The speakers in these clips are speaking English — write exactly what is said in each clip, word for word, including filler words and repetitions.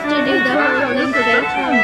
to do the whole thing.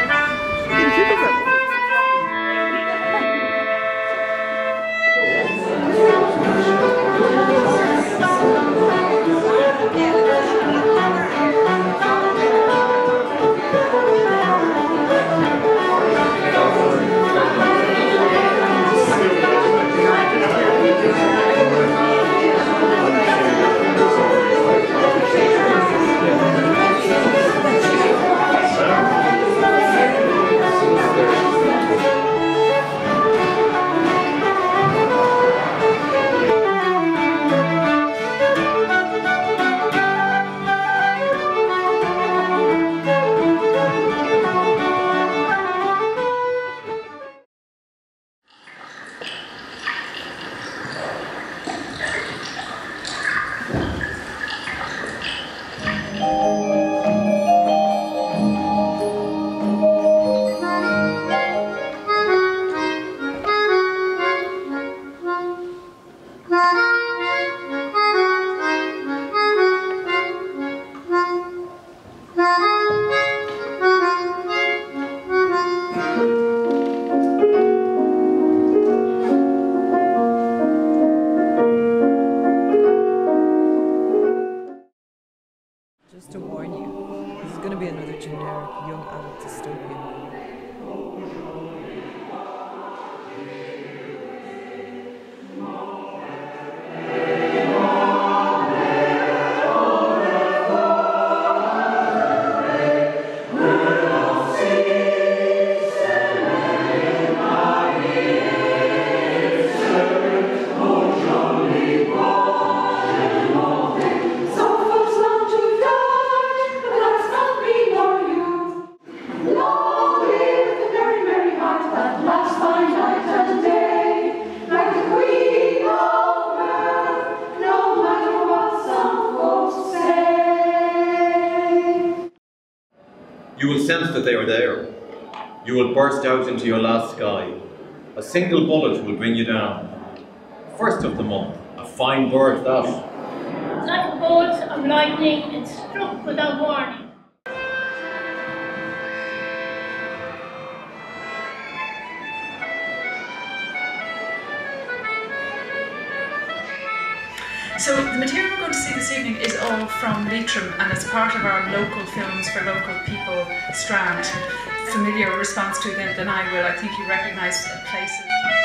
Just to warn you, this is going to be another generic young adult dystopian. You will sense that they are there. You will burst out into your last sky. A single bullet will bring you down. First of the month, a fine bird that. Like a bolt of lightning, it struck without warning. So the material we're going to see this evening is all from Leitrim, and it's part of our Local Films for Local People strand. Familiar response to them than I will. I think you recognise places.